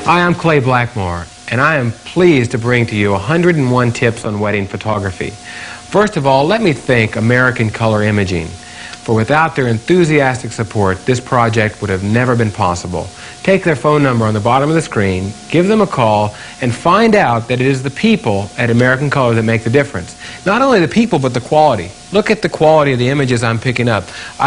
Hi, I'm Clay Blackmore, and I am pleased to bring to you 101 tips on wedding photography. First of all, let me thank American Color Imaging, for without their enthusiastic support, this project would have never been possible. Take their phone number on the bottom of the screen, give them a call, and find out that it is the people at American Color that make the difference. Not only the people, but the quality. Look at the quality of the images I'm picking up.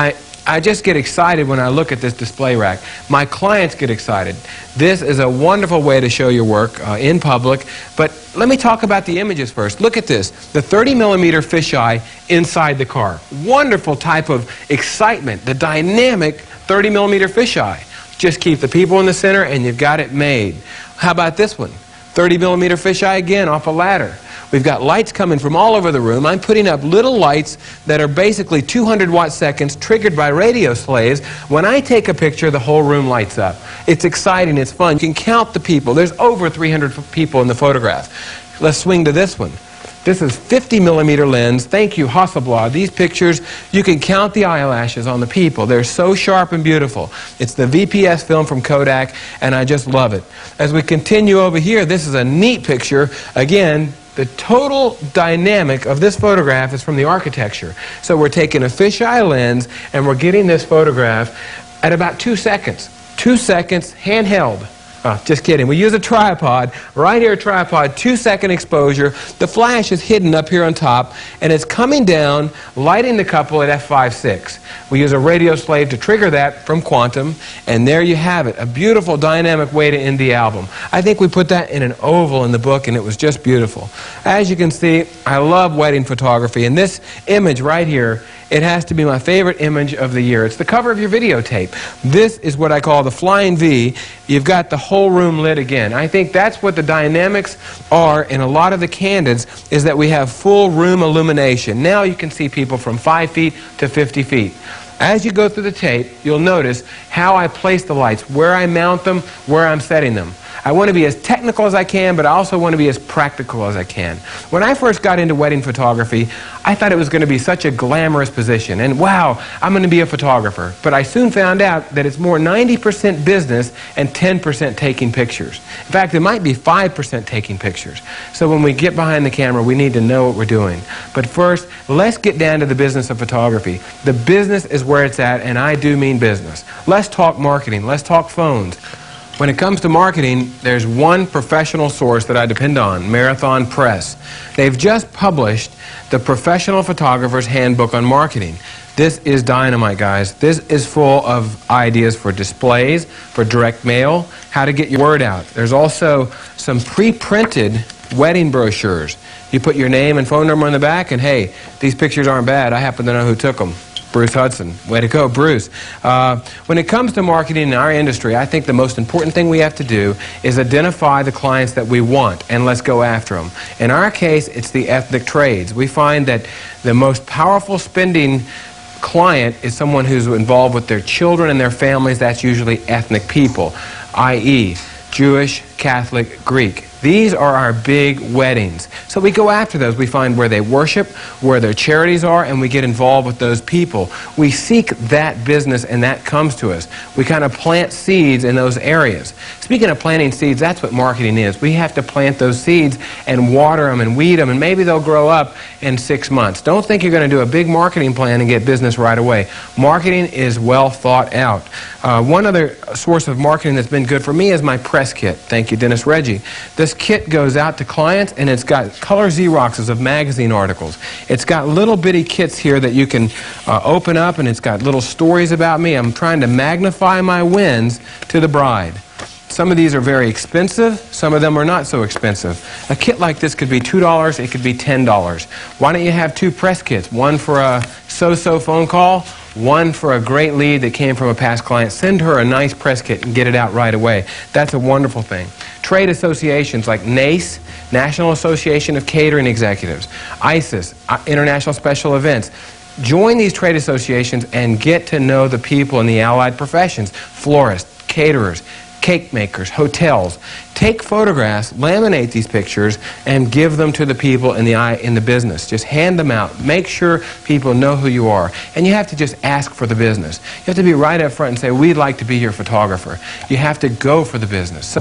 I just get excited when I look at this display rack. My clients get excited. This is a wonderful way to show your work in public. But let me talk about the images first. Look at this. The 30mm fisheye inside the car. Wonderful type of excitement. The dynamic 30mm fisheye. Just keep the people in the center and you've got it made. How about this one? 30mm fisheye again off a ladder. We've got lights coming from all over the room. I'm putting up little lights that are basically 200 watt seconds triggered by radio slaves. When I take a picture, the whole room lights up. It's exciting, it's fun. You can count the people. There's over 300 people in the photograph. Let's swing to this one. This is 50mm lens. Thank you, Hasselblad. These pictures, you can count the eyelashes on the people. They're so sharp and beautiful. It's the VPS film from Kodak, and I just love it. As we continue over here, this is a neat picture. Again, the total dynamic of this photograph is from the architecture. So we're taking a fisheye lens, and we're getting this photograph at about 2 seconds. 2 seconds, handheld. Oh, just kidding. We use a tripod. Right here, a tripod, 2-second exposure. The flash is hidden up here on top, and it's coming down, lighting the couple at f5.6. We use a radio slave to trigger that from Quantum, and there you have it, a beautiful dynamic way to end the album. I think we put that in an oval in the book, and it was just beautiful. As you can see, I love wedding photography, and this image right here, it has to be my favorite image of the year. It's the cover of your videotape. This is what I call the Flying V. You've got the whole room lit again. I think that's what the dynamics are in a lot of the candids, is that we have full room illumination. Now you can see people from 5 feet to 50 feet. As you go through the tape, you'll notice how I place the lights, where I mount them, where I'm setting them. I want to be as technical as I can, but I also want to be as practical as I can. When I first got into wedding photography, I thought it was going to be such a glamorous position. And wow, I'm going to be a photographer. But I soon found out that it's more 90% business and 10% taking pictures. In fact, it might be 5% taking pictures. So when we get behind the camera, we need to know what we're doing. But first, let's get down to the business of photography. The business is where it's at, and I do mean business. Let's talk marketing. Let's talk phones. When it comes to marketing, there's one professional source that I depend on, Marathon Press. They've just published the Professional Photographer's Handbook on Marketing. This is dynamite, guys. This is full of ideas for displays, for direct mail, how to get your word out. There's also some pre-printed wedding brochures. You put your name and phone number on the back, and hey, these pictures aren't bad. I happen to know who took them. Bruce Hudson. Way to go, Bruce. When it comes to marketing in our industry, I think the most important thing we have to do is identify the clients that we want, and let's go after them. In our case, it's the ethnic trades. We find that the most powerful spending client is someone who's involved with their children and their families. That's usually ethnic people, i.e., Jewish, Catholic, Greek. These are our big weddings. So we go after those. We find where they worship, where their charities are, and we get involved with those people. We seek that business, and that comes to us. We kind of plant seeds in those areas. Speaking of planting seeds, that's what marketing is. We have to plant those seeds and water them and weed them, and maybe they'll grow up in 6 months. Don't think you're going to do a big marketing plan and get business right away. Marketing is well thought out. One other source of marketing that's been good for me is my press kit. Thank you, Dennis Reggie. This kit goes out to clients, and it's got color Xeroxes of magazine articles. It's got little bitty kits here that you can open up, and it's got little stories about me. I'm trying to magnify my wins to the bride. Some of these are very expensive. Some of them are not so expensive. A kit like this could be $2. It could be $10. Why don't you have 2 press kits? One for a so-so phone call, one for a great lead that came from a past client. Send her a nice press kit and get it out right away. That's a wonderful thing. Trade associations like NACE, National Association of Catering Executives, ISIS, International Special Events. Join these trade associations and get to know the people in the allied professions, florists, caterers, cake makers, hotels. Take photographs, laminate these pictures, and give them to the people in the business. Just hand them out. Make sure people know who you are. And you have to just ask for the business. You have to be right up front and say, we'd like to be your photographer. You have to go for the business. So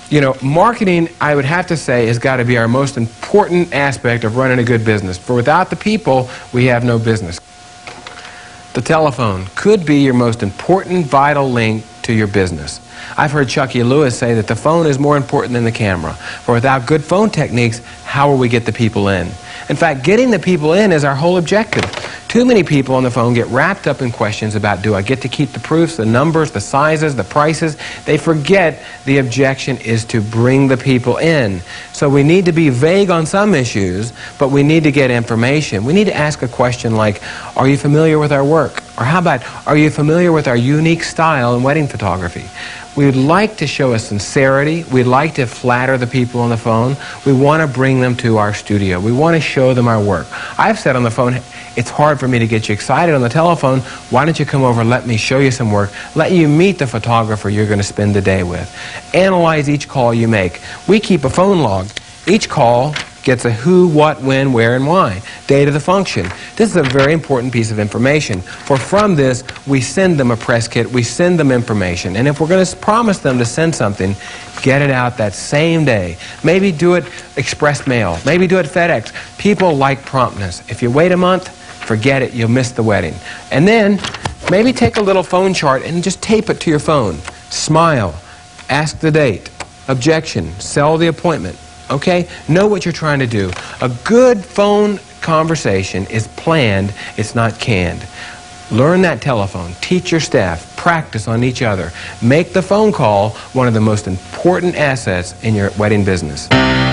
You know, marketing, I would have to say, has got to be our most important aspect of running a good business. For without the people, we have no business. The telephone could be your most important vital link to your business. I've heard Chuck E. Lewis say that the phone is more important than the camera. For without good phone techniques, how will we get the people in? In fact, getting the people in is our whole objective. Too many people on the phone get wrapped up in questions about, do I get to keep the proofs, the numbers, the sizes, the prices? They forget the objection is to bring the people in. So we need to be vague on some issues, but we need to get information. We need to ask a question like, are you familiar with our work? Or how about, are you familiar with our unique style in wedding photography? We'd like to show a sincerity. We'd like to flatter the people on the phone. We want to bring them to our studio. We want to show them our work. I've said on the phone, it's hard for me to get you excited on the telephone. Why don't you come over and let me show you some work? Let you meet the photographer you're going to spend the day with. Analyze each call you make. We keep a phone log. Each call gets a who, what, when, where, and why. Date of the function. This is a very important piece of information. For from this, we send them a press kit, we send them information. And if we're going to promise them to send something, get it out that same day. Maybe do it express mail. Maybe do it FedEx. People like promptness. If you wait a month, forget it, you'll miss the wedding. And then, maybe take a little phone chart and just tape it to your phone. Smile. Ask the date. Objection. Sell the appointment. Okay? Know what you're trying to do. A good phone conversation is planned, it's not canned. Learn that telephone. Teach your staff. Practice on each other. Make the phone call one of the most important assets in your wedding business.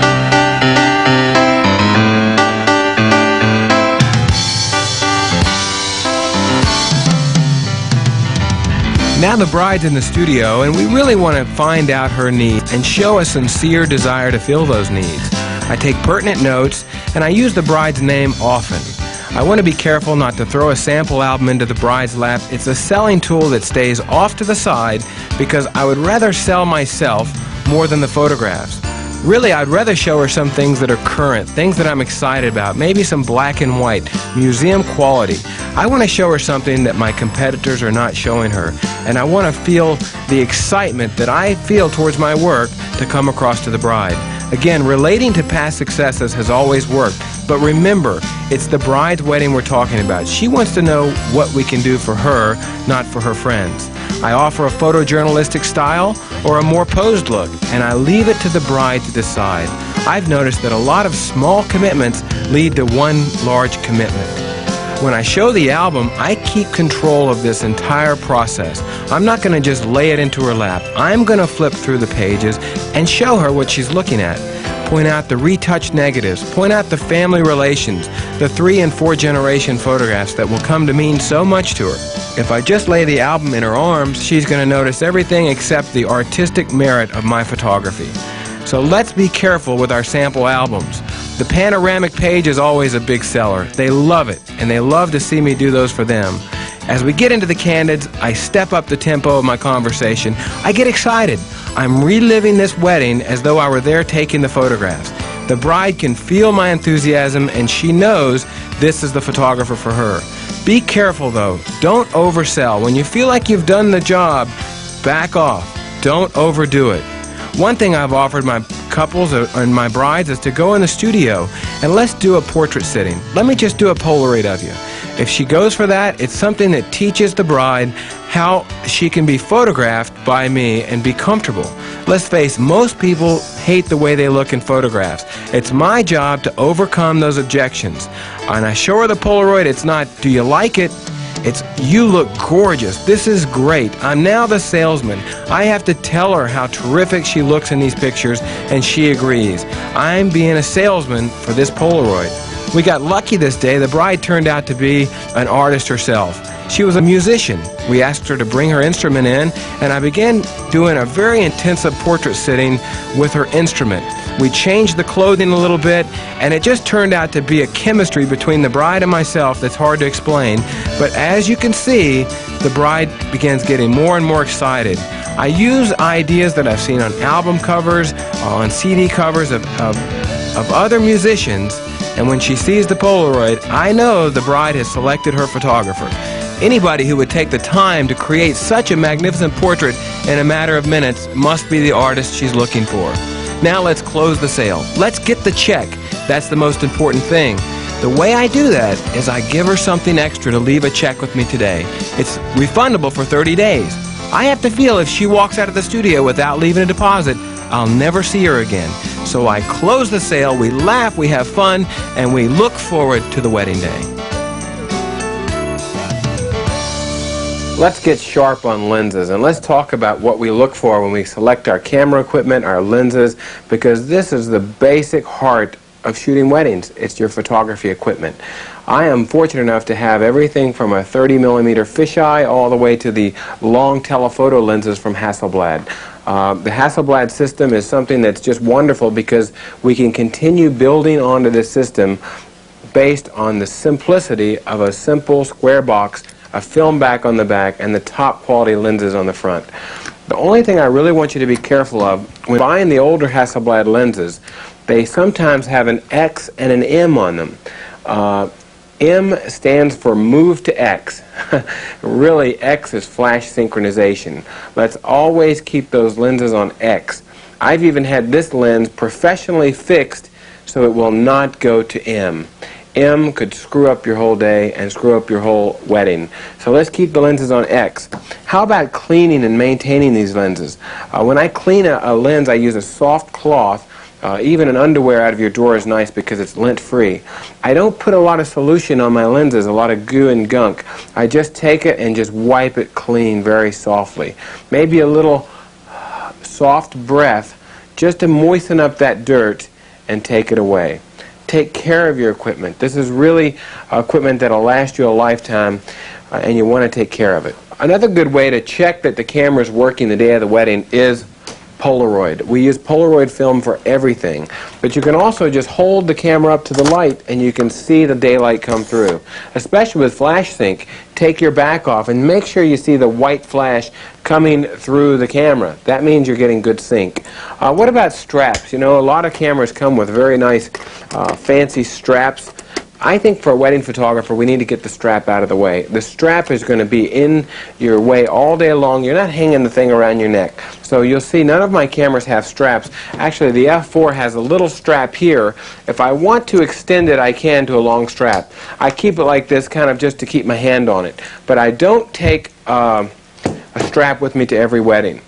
Now the bride's in the studio, and we really want to find out her needs and show a sincere desire to fill those needs. I take pertinent notes, and I use the bride's name often. I want to be careful not to throw a sample album into the bride's lap. It's a selling tool that stays off to the side because I would rather sell myself more than the photographs. Really, I'd rather show her some things that are current, things that I'm excited about, maybe some black and white, museum quality. I want to show her something that my competitors are not showing her, and I want to feel the excitement that I feel towards my work to come across to the bride. Again, relating to past successes has always worked, but remember, it's the bride's wedding we're talking about. She wants to know what we can do for her, not for her friends. I offer a photojournalistic style or a more posed look, and I leave it to the bride to decide. I've noticed that a lot of small commitments lead to one large commitment. When I show the album, I keep control of this entire process. I'm not going to just lay it into her lap. I'm going to flip through the pages and show her what she's looking at. Point out the retouched negatives. Point out the family relations, the 3- and 4-generation photographs that will come to mean so much to her. If I just lay the album in her arms, she's going to notice everything except the artistic merit of my photography. So let's be careful with our sample albums. The panoramic page is always a big seller. They love it, and they love to see me do those for them. As we get into the candids, I step up the tempo of my conversation. I get excited. I'm reliving this wedding as though I were there taking the photographs. The bride can feel my enthusiasm, and she knows this is the photographer for her. Be careful, though. Don't oversell. When you feel like you've done the job, back off. Don't overdo it. One thing I've offered my couples and my brides is to go in the studio and let's do a portrait sitting. Let me just do a Polaroid of you. If she goes for that, it's something that teaches the bride how she can be photographed by me and be comfortable. Let's face, most people hate the way they look in photographs. It's my job to overcome those objections. And I show her the Polaroid, it's not, do you like it? It's, you look gorgeous. This is great. I'm now the salesman. I have to tell her how terrific she looks in these pictures, and she agrees. I'm being a salesman for this Polaroid. We got lucky this day. The bride turned out to be an artist herself. She was a musician. We asked her to bring her instrument in, and I began doing a very intensive portrait sitting with her instrument. We changed the clothing a little bit, and it just turned out to be a chemistry between the bride and myself that's hard to explain. But as you can see, the bride begins getting more and more excited. I use ideas that I've seen on album covers, on CD covers of other musicians, and when she sees the Polaroid, I know the bride has selected her photographer. Anybody who would take the time to create such a magnificent portrait in a matter of minutes must be the artist she's looking for. Now let's close the sale. Let's get the check. That's the most important thing. The way I do that is I give her something extra to leave a check with me today. It's refundable for 30 days. I have to feel if she walks out of the studio without leaving a deposit, I'll never see her again. So I close the sale, we laugh, we have fun, and we look forward to the wedding day. Let's get sharp on lenses, and let's talk about what we look for when we select our camera equipment, our lenses, because this is the basic heart of shooting weddings. It's your photography equipment. I am fortunate enough to have everything from a 30mm fisheye all the way to the long telephoto lenses from Hasselblad. The Hasselblad system is something that's just wonderful because we can continue building onto this system based on the simplicity of a simple square box, a film back on the back, and the top quality lenses on the front. The only thing I really want you to be careful of when buying the older Hasselblad lenses, they sometimes have an X and an M on them. M stands for move to X. Really, X is flash synchronization. Let's always keep those lenses on X. I've even had this lens professionally fixed so it will not go to M. M could screw up your whole day and screw up your whole wedding. So let's keep the lenses on X. How about cleaning and maintaining these lenses? When I clean a lens, I use a soft cloth. Even an underwear out of your drawer is nice because it's lint-free. I don't put a lot of solution on my lenses, a lot of goo and gunk. I just take it and just wipe it clean very softly. Maybe a little soft breath just to moisten up that dirt and take it away. Take care of your equipment. This is really equipment that will last you a lifetime, and you want to take care of it. Another good way to check that the camera is working the day of the wedding is Polaroid. We use Polaroid film for everything, but you can also just hold the camera up to the light and you can see the daylight come through. Especially with flash sync, take your back off and make sure you see the white flash coming through the camera. That means you're getting good sync. What about straps? You know, a lot of cameras come with very nice fancy straps. I think for a wedding photographer, we need to get the strap out of the way. The strap is going to be in your way all day long. You're not hanging the thing around your neck. So you'll see none of my cameras have straps. Actually, the F4 has a little strap here. If I want to extend it, I can to a long strap. I keep it like this kind of just to keep my hand on it. But I don't take a strap with me to every wedding.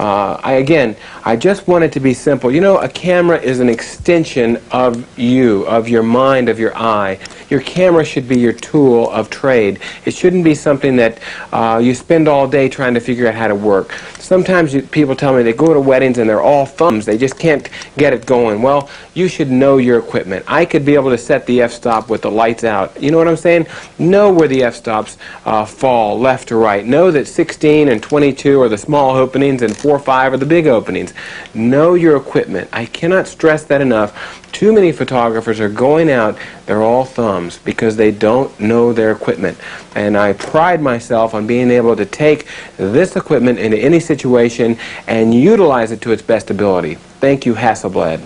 I just want it to be simple. You know, a camera is an extension of you, of your mind, of your eye. Your camera should be your tool of trade. It shouldn't be something that you spend all day trying to figure out how to work. Sometimes people tell me they go to weddings and they're all thumbs. They just can't get it going. Well, you should know your equipment. I could be able to set the f-stop with the lights out. You know what I'm saying? Know where the f-stops fall, left to right. Know that 16 and 22 are the small openings and 4, 5 are the big openings. Know your equipment. I cannot stress that enough. Too many photographers are going out, they're all thumbs because they don't know their equipment. And I pride myself on being able to take this equipment into any situation and utilize it to its best ability. Thank you, Hasselblad.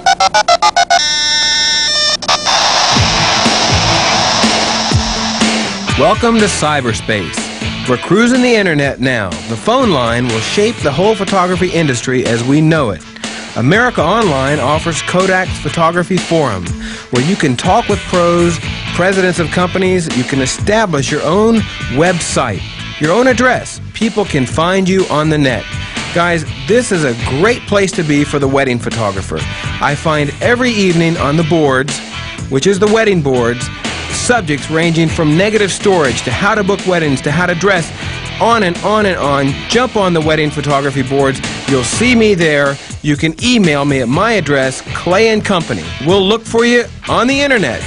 Welcome to cyberspace. We're cruising the internet now. The phone line will shape the whole photography industry as we know it. America Online offers Kodak's Photography Forum, where you can talk with pros, presidents of companies. You can establish your own website, your own address. People can find you on the net. Guys, this is a great place to be for the wedding photographer. I find every evening on the boards, which is the wedding boards, subjects ranging from negative storage to how to book weddings to how to dress, on and on and on. Jump on the wedding photography boards. You'll see me there. You can email me at my address, Clay & Company. We'll look for you on the internet.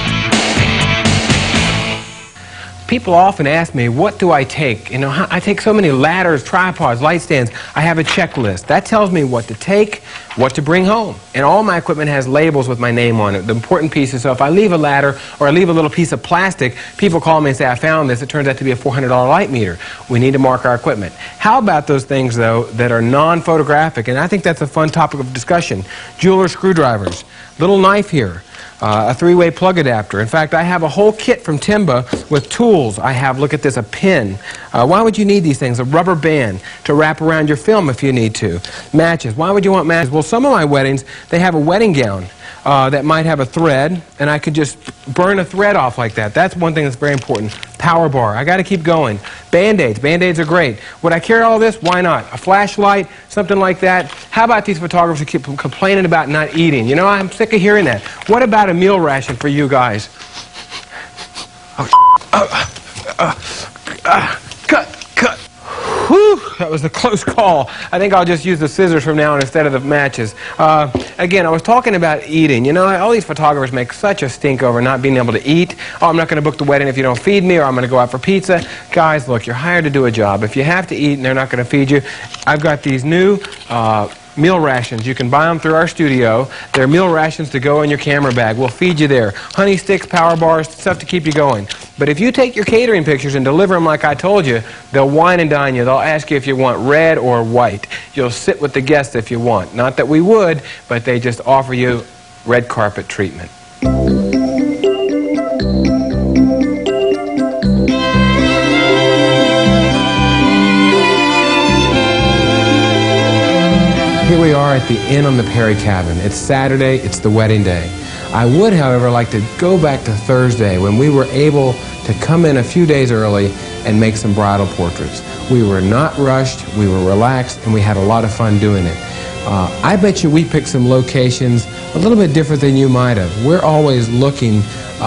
People often ask me, what do I take? You know, I take so many ladders, tripods, light stands. I have a checklist. That tells me what to take, what to bring home. And all my equipment has labels with my name on it. The important pieces, so if I leave a ladder or I leave a little piece of plastic, people call me and say, I found this. It turns out to be a $400 light meter. We need to mark our equipment. How about those things, though, that are non-photographic? And I think that's a fun topic of discussion. Jeweler screwdrivers, little knife here. a three-way plug adapter. In fact, I have a whole kit from Timba with tools. I have, look at this, a pin. Why would you need these things? A rubber band to wrap around your film if you need to. Matches. Why would you want matches? Well, some of my weddings, they have a wedding gown that might have a thread, and I could just burn a thread off like that. That's one thing that's very important. Power bar. I got to keep going. Band-Aids. Band-Aids are great. Would I carry all this? Why not? A flashlight, something like that. How about these photographers who keep complaining about not eating? You know, I'm sick of hearing that. What about a meal ration for you guys? Cut. Whew, that was a close call. I think I'll just use the scissors from now on instead of the matches. Again, I was talking about eating. You know, all these photographers make such a stink over not being able to eat. Oh, I'm not going to book the wedding if you don't feed me, or I'm going to go out for pizza. Guys, look, you're hired to do a job. If you have to eat and they're not going to feed you, I've got these new meal rations. You can buy them through our studio. They're meal rations to go in your camera bag. We'll feed you there. Honey sticks, power bars, stuff to keep you going. But if you take your catering pictures and deliver them like I told you, they'll wine and dine you. They'll ask you if you want red or white. You'll sit with the guests if you want. Not that we would, but they just offer you red carpet treatment. Here we are at the Inn on the Perry Cabin. It's Saturday, it's the wedding day. I would, however, like to go back to Thursday when we were able to come in a few days early and make some bridal portraits. We were not rushed, we were relaxed, and we had a lot of fun doing it. I bet you we picked some locations a little bit different than you might have. We're always looking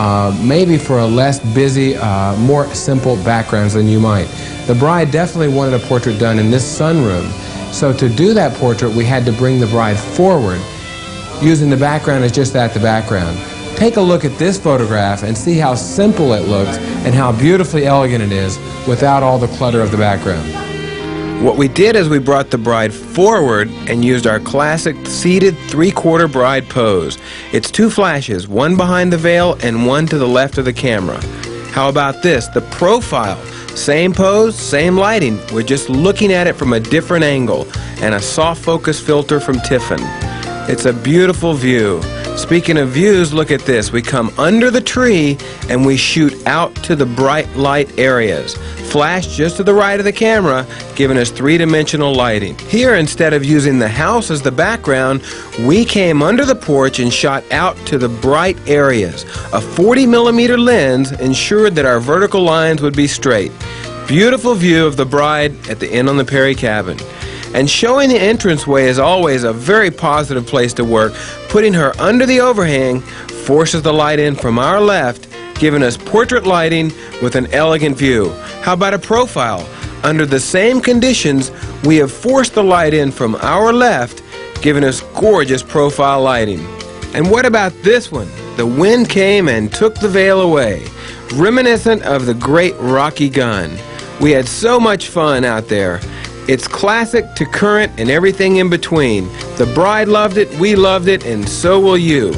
maybe for a less busy, more simple backgrounds than you might. The bride definitely wanted a portrait done in this sunroom. So to do that portrait, we had to bring the bride forward, using the background as just that, the background. Take a look at this photograph and see how simple it looks and how beautifully elegant it is without all the clutter of the background. What we did is we brought the bride forward and used our classic seated three-quarter bride pose. It's two flashes, one behind the veil and one to the left of the camera. How about this? The profile. Same pose, same lighting. We're just looking at it from a different angle, and a soft focus filter from Tiffin. It's a beautiful view. Speaking of views, look at this. We come under the tree and we shoot out to the bright light areas. Flash just to the right of the camera, giving us three-dimensional lighting. Here, instead of using the house as the background, we came under the porch and shot out to the bright areas. A 40mm lens ensured that our vertical lines would be straight. Beautiful view of the bride at the Inn on the Perry Cabin. And showing the entranceway is always a very positive place to work. Putting her under the overhang forces the light in from our left, giving us portrait lighting with an elegant view. How about a profile? Under the same conditions, we have forced the light in from our left, giving us gorgeous profile lighting. And what about this one? The wind came and took the veil away, reminiscent of the great Rocky gun. We had so much fun out there. It's classic to current and everything in between. The bride loved it, we loved it, and so will you.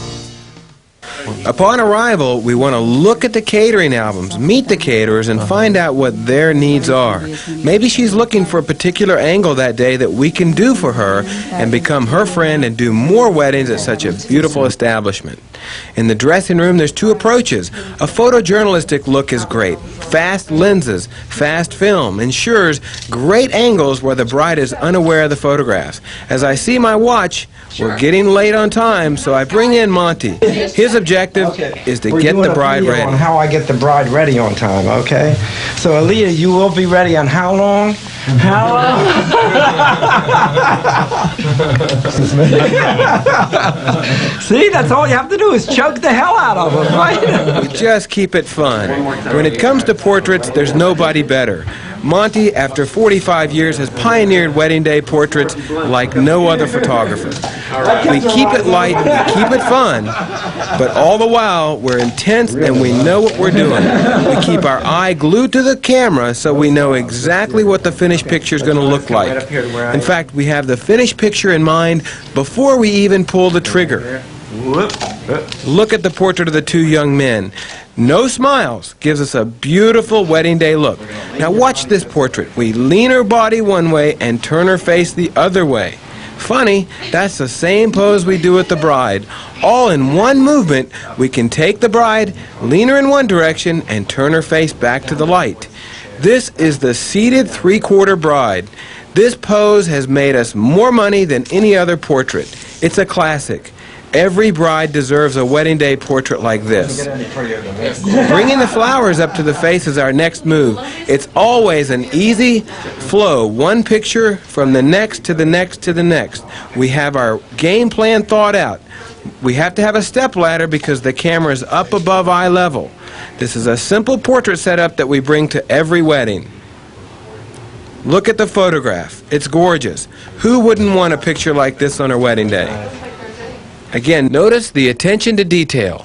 Upon arrival, we want to look at the catering albums, meet the caterers, and find out what their needs are. Maybe she's looking for a particular angle that day that we can do for her and become her friend and do more weddings at such a beautiful establishment. In the dressing room, there's two approaches. A photojournalistic look is great. Fast lenses, fast film ensures great angles where the bride is unaware of the photographs. As I see my watch, we're getting late on time, so I bring in Monty. His objective is to get the bride ready. On how I get the bride ready on time, okay? So Aaliyah, you will be ready on how long? How long? See, that's all you have to do is choke the hell out of them, right? We just keep it fun. When it comes to portraits, there's nobody better. Monty, after 45 years, has pioneered wedding day portraits like no other photographer. We keep it light, we keep it fun, but all the while, we're intense and we know what we're doing. We keep our eye glued to the camera so we know exactly what the finished picture is going to look like. In fact, we have the finished picture in mind before we even pull the trigger. Look at the portrait of the two young men. No smiles gives us a beautiful wedding day look. Now watch this portrait. We lean her body one way and turn her face the other way. Funny, that's the same pose we do with the bride. All in one movement, we can take the bride, lean her in one direction, and turn her face back to the light. This is the seated three-quarter bride. This pose has made us more money than any other portrait. It's a classic. Every bride deserves a wedding day portrait like this. Bringing the flowers up to the face is our next move. It's always an easy flow, one picture from the next to the next to the next. We have our game plan thought out. We have to have a step ladder because the camera is up above eye level. This is a simple portrait setup that we bring to every wedding. Look at the photograph. It's gorgeous. Who wouldn't want a picture like this on her wedding day? Again, notice the attention to detail.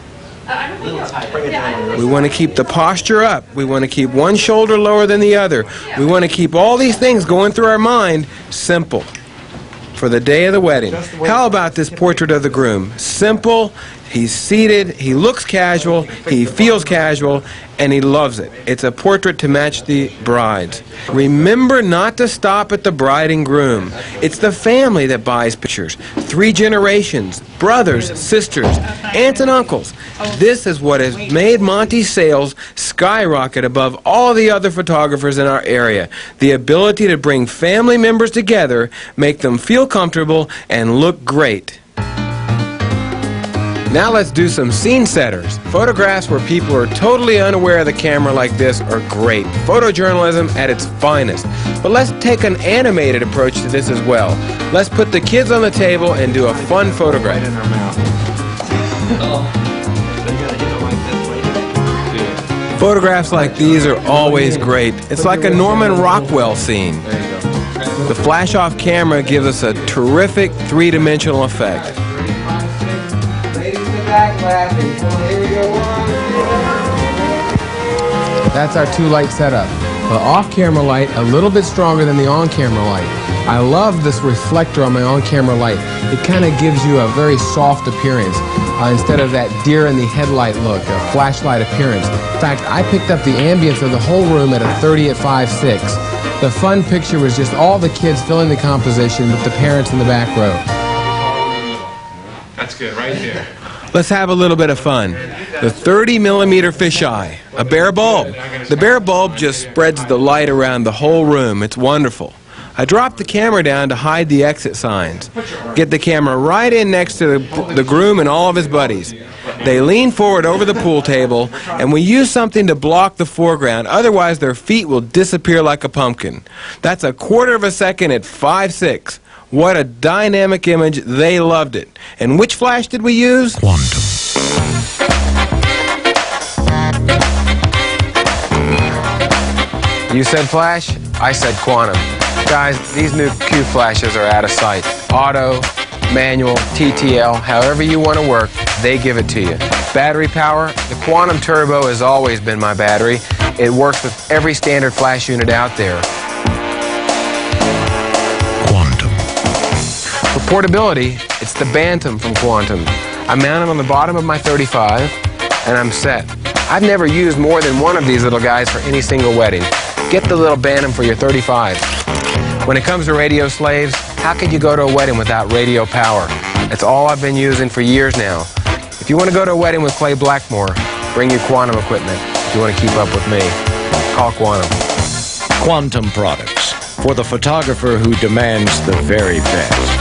We want to keep the posture up. We want to keep one shoulder lower than the other. We want to keep all these things going through our mind simple for the day of the wedding. How about this portrait of the groom? Simple. He's seated, he looks casual, he feels casual, and he loves it. It's a portrait to match the brides. Remember not to stop at the bride and groom. It's the family that buys pictures. 3 generations, brothers, sisters, aunts and uncles. This is what has made Monty's sales skyrocket above all the other photographers in our area. The ability to bring family members together, make them feel comfortable, and look great. Now let's do some scene setters. Photographs where people are totally unaware of the camera like this are great. Photojournalism at its finest. But let's take an animated approach to this as well. Let's put the kids on the table and do a fun photograph. Photographs like these are always great. It's like a Norman Rockwell scene. The flash-off camera gives us a terrific three-dimensional effect. That's our 2-light setup. The off-camera light a little bit stronger than the on-camera light. I love this reflector on my on-camera light. It kind of gives you a very soft appearance instead of that deer in the headlight look, a flashlight appearance. In fact, I picked up the ambience of the whole room at a 30 at 5.6. The fun picture was just all the kids filling the composition with the parents in the back row. That's good, right there. Let's have a little bit of fun. The 30mm fisheye, a bare bulb. The bare bulb just spreads the light around the whole room. It's wonderful. I dropped the camera down to hide the exit signs. Get the camera right in next to the groom and all of his buddies. They lean forward over the pool table, and we use something to block the foreground, otherwise their feet will disappear like a pumpkin. That's a 1/4 of a second at 5.6. What a dynamic image. They loved it. And which flash did we use? Quantum. You said flash, I said quantum. Guys, these new Q flashes are out of sight. Auto, manual, TTL, however you want to work, they give it to you. Battery power, the Quantum Turbo has always been my battery. It works with every standard flash unit out there. For portability, it's the Bantam from Quantum. I mount it on the bottom of my 35, and I'm set. I've never used more than one of these little guys for any single wedding. Get the little Bantam for your 35. When it comes to radio slaves, how could you go to a wedding without radio power? That's all I've been using for years now. If you want to go to a wedding with Clay Blackmore, bring your Quantum equipment. If you want to keep up with me, call Quantum. Quantum products for the photographer who demands the very best.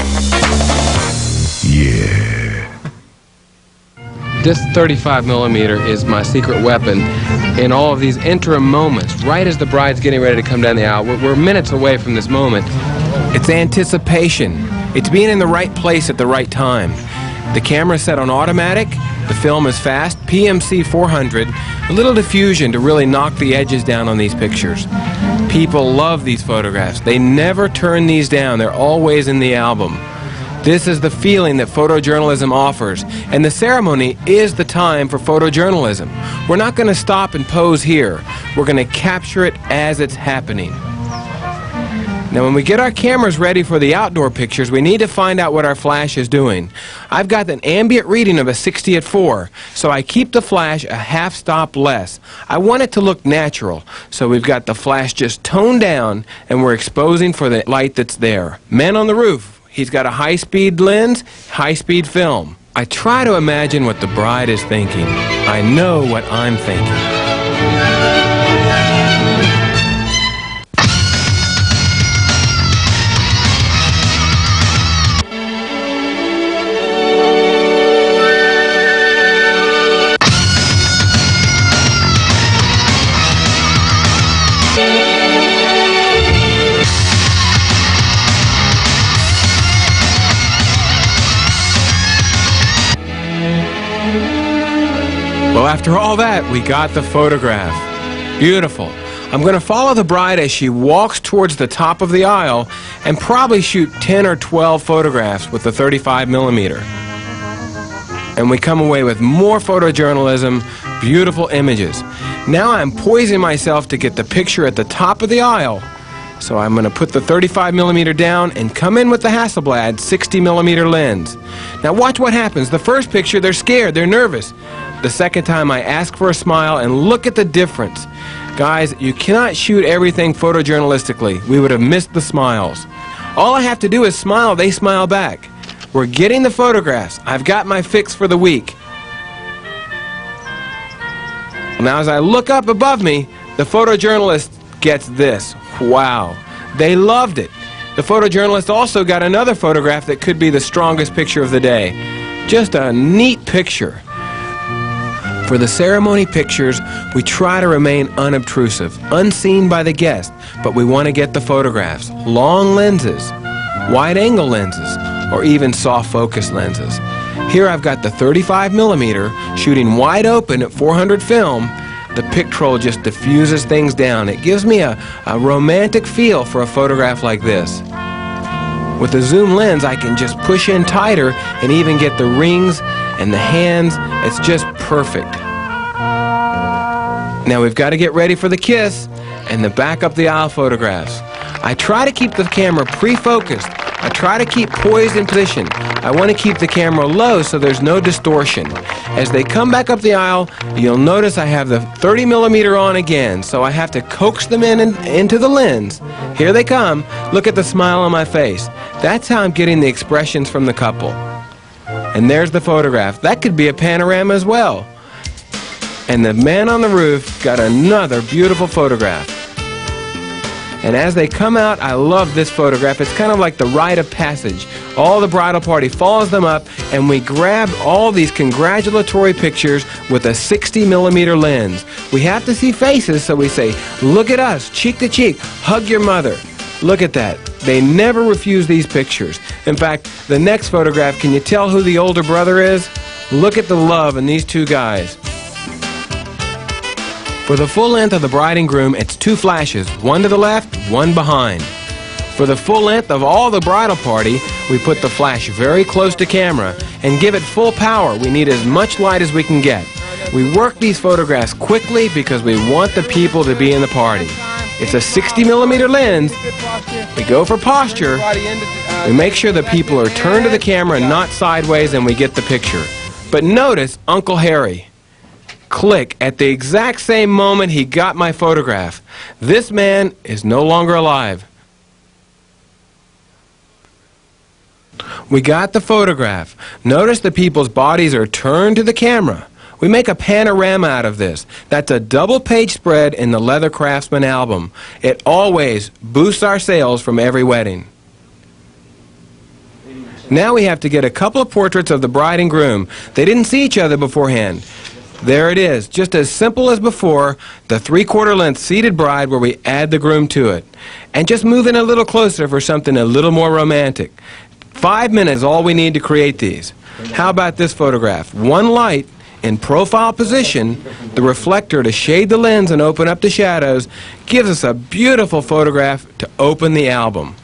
Yeah. This 35mm is my secret weapon in all of these interim moments. Right as the bride's getting ready to come down the aisle, we're minutes away from this moment. It's anticipation. It's being in the right place at the right time. The camera's set on automatic. The film is fast, PMC 400, a little diffusion to really knock the edges down on these pictures. People love these photographs. They never turn these down. They're always in the album. This is the feeling that photojournalism offers, and the ceremony is the time for photojournalism. We're not going to stop and pose here. We're going to capture it as it's happening. Now when we get our cameras ready for the outdoor pictures, we need to find out what our flash is doing. I've got an ambient reading of a 60 at 4, so I keep the flash a half stop less. I want it to look natural, so we've got the flash just toned down and we're exposing for the light that's there. Man on the roof, he's got a high-speed lens, high-speed film. I try to imagine what the bride is thinking. I know what I'm thinking. Well, after all that, we got the photograph. Beautiful. I'm going to follow the bride as she walks towards the top of the aisle and probably shoot 10 or 12 photographs with the 35mm. And we come away with more photojournalism, beautiful images. Now I'm poising myself to get the picture at the top of the aisle. So I'm going to put the 35mm down and come in with the Hasselblad 60mm lens. Now watch what happens. The first picture, they're scared, they're nervous. The second time I ask for a smile and look at the difference. Guys, you cannot shoot everything photojournalistically. We would have missed the smiles. All I have to do is smile, they smile back. We're getting the photographs. I've got my fix for the week. Now as I look up above me, the photojournalist gets this. Wow, they loved it. The photojournalist also got another photograph that could be the strongest picture of the day. Just a neat picture. For the ceremony pictures, we try to remain unobtrusive, unseen by the guest, but we want to get the photographs. Long lenses, wide-angle lenses, or even soft focus lenses. Here I've got the 35mm shooting wide open at 400 film. The Pictrol just diffuses things down. It gives me a romantic feel for a photograph like this. With the zoom lens, I can just push in tighter and even get the rings and the hands. It's just perfect. Now we've got to get ready for the kiss and the back up the aisle photographs. I try to keep the camera pre-focused. I try to keep poised in position. I want to keep the camera low so there's no distortion. As they come back up the aisle, you'll notice I have the 30mm on again, so I have to coax them into the lens. Here they come. Look at the smile on my face. That's how I'm getting the expressions from the couple. And there's the photograph. That could be a panorama as well. And the man on the roof got another beautiful photograph. And as they come out, I love this photograph. It's kind of like the rite of passage. All the bridal party follows them up, and we grab all these congratulatory pictures with a 60mm lens. We have to see faces, so we say, look at us, cheek to cheek, hug your mother. Look at that. They never refuse these pictures. In fact, the next photograph, can you tell who the older brother is? Look at the love in these two guys. For the full length of the bride and groom, it's two flashes, one to the left, one behind. For the full length of all the bridal party, we put the flash very close to camera and give it full power. We need as much light as we can get. We work these photographs quickly because we want the people to be in the party. It's a 60mm lens. We go for posture. We make sure the people are turned to the camera, not sideways, and we get the picture. But notice Uncle Harry. Click. At the exact same moment he got my photograph. This man is no longer alive. We got the photograph. Notice the people's bodies are turned to the camera. We make a panorama out of this. That's a double-page spread in the Leather Craftsman album. It always boosts our sales from every wedding. Now we have to get a couple of portraits of the bride and groom. They didn't see each other beforehand. There it is, just as simple as before, the 3/4 length seated bride where we add the groom to it. And just move in a little closer for something a little more romantic. 5 minutes is all we need to create these. How about this photograph? One light in profile position, the reflector to shade the lens and open up the shadows, gives us a beautiful photograph to open the album.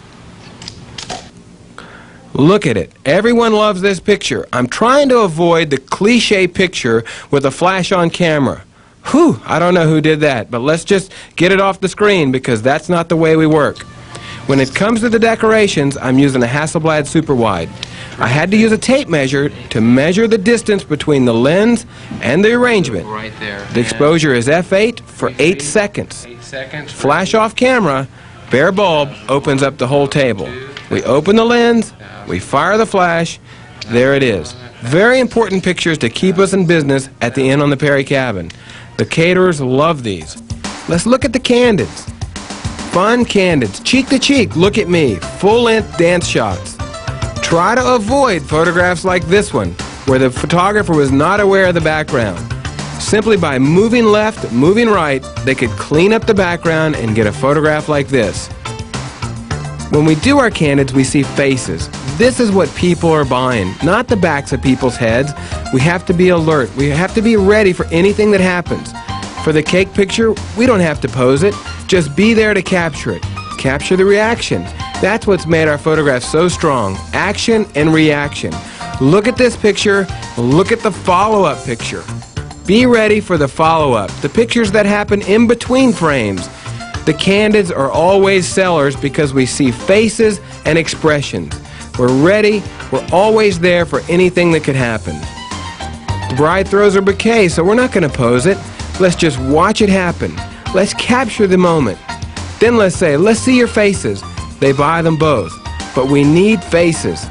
Look at it. Everyone loves this picture. I'm trying to avoid the cliche picture with a flash on camera. Whew, I don't know who did that, but let's just get it off the screen because that's not the way we work. When it comes to the decorations, I'm using a Hasselblad Super Wide. I had to use a tape measure to measure the distance between the lens and the arrangement. Right there. The exposure is f8 for 8 seconds. 8 seconds. Flash off camera, bare bulb opens up the whole table. We open the lens, we fire the flash, there it is. Very important pictures to keep us in business at the Inn on the Perry Cabin. The caterers love these. Let's look at the candids. Fun candids, cheek to cheek, look at me, full-length dance shots. Try to avoid photographs like this one, where the photographer was not aware of the background. Simply by moving left, moving right, they could clean up the background and get a photograph like this. When we do our candids, we see faces. This is what people are buying, not the backs of people's heads. We have to be alert. We have to be ready for anything that happens. For the cake picture, we don't have to pose it. Just be there to capture it. Capture the reactions. That's what's made our photographs so strong. Action and reaction. Look at this picture. Look at the follow-up picture. Be ready for the follow-up, the pictures that happen in between frames. The candids are always sellers because we see faces and expressions. We're ready. We're always there for anything that could happen. The bride throws her bouquet, so we're not going to pose it. Let's just watch it happen. Let's capture the moment. Then let's say, let's see your faces. They buy them both, but we need faces.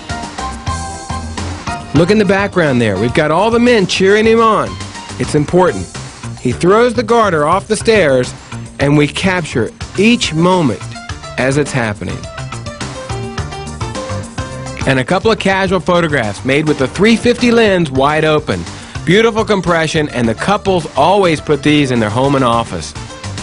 Look in the background there. We've got all the men cheering him on. It's important. He throws the garter off the stairs, and we capture each moment as it's happening. And a couple of casual photographs made with the 350 lens wide open. Beautiful compression, and the couples always put these in their home and office.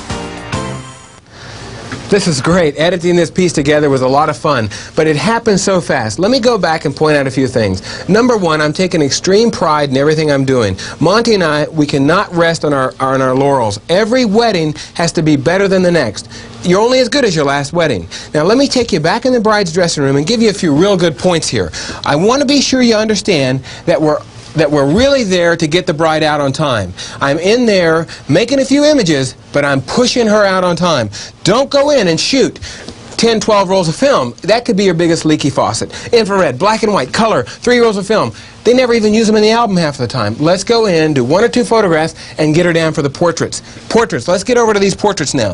This is great. Editing this piece together was a lot of fun, but it happened so fast. Let me go back and point out a few things. Number one, I'm taking extreme pride in everything I'm doing. Monty and I, we cannot rest on our laurels. Every wedding has to be better than the next. You're only as good as your last wedding. Now let me take you back in the bride's dressing room and give you a few real good points here. I want to be sure you understand that we're really there to get the bride out on time. I'm in there making a few images, but I'm pushing her out on time. Don't go in and shoot 10, 12 rolls of film. That could be your biggest leaky faucet. Infrared, black and white, color, 3 rolls of film. They never even use them in the album half of the time. Let's go in, do 1 or 2 photographs, and get her down for the portraits. Portraits, let's get over to these portraits now.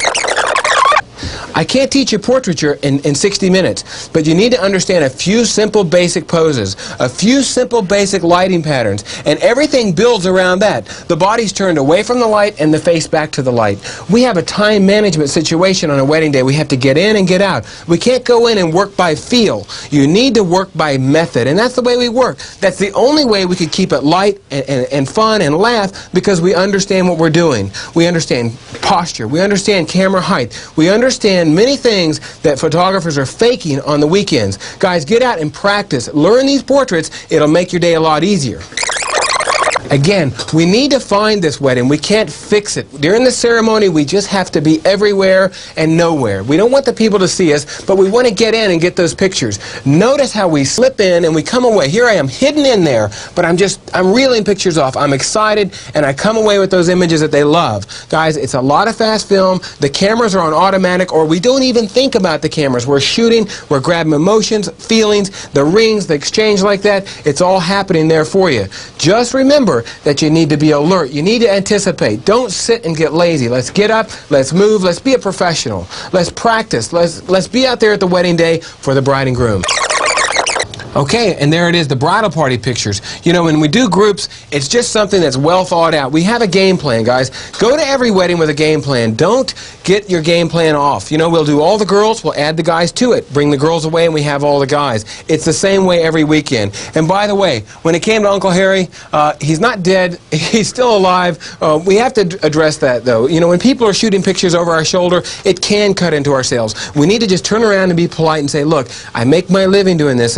I can't teach you portraiture in 60 minutes, but you need to understand a few simple basic poses, a few simple basic lighting patterns, and everything builds around that. The body's turned away from the light and the face back to the light. We have a time management situation on a wedding day. We have to get in and get out. We can't go in and work by feel. You need to work by method, and that's the way we work. That's the only way we could keep it light and fun and laugh, because we understand what we're doing. We understand posture. We understand camera height. We understand many things that photographers are faking on the weekends. Guys, get out and practice. Learn these portraits. It'll make your day a lot easier. Again, we need to find this wedding. We can't fix it. During the ceremony, we just have to be everywhere and nowhere. We don't want the people to see us, but we want to get in and get those pictures. Notice how we slip in and we come away. Here I am hidden in there, but I'm reeling pictures off. I'm excited, and I come away with those images that they love. Guys, it's a lot of fast film. The cameras are on automatic, or we don't even think about the cameras. We're shooting, we're grabbing emotions, feelings, the rings, the exchange like that. It's all happening there for you. Just remember that you need to be alert. You need to anticipate. Don't sit and get lazy. Let's get up, let's move, let's be a professional. Let's practice. Let's be out there at the wedding day for the bride and groom. Okay, and there it is, the bridal party pictures. You know, when we do groups, it's just something that's well thought out. We have a game plan, guys. Go to every wedding with a game plan. Don't get your game plan off. You know, we'll do all the girls, we'll add the guys to it. Bring the girls away and we have all the guys. It's the same way every weekend. And by the way, when it came to Uncle Harry, he's not dead, he's still alive. We have to address that, though. You know, when people are shooting pictures over our shoulder, it can cut into our sales. We need to just turn around and be polite and say, look, I make my living doing this, and really,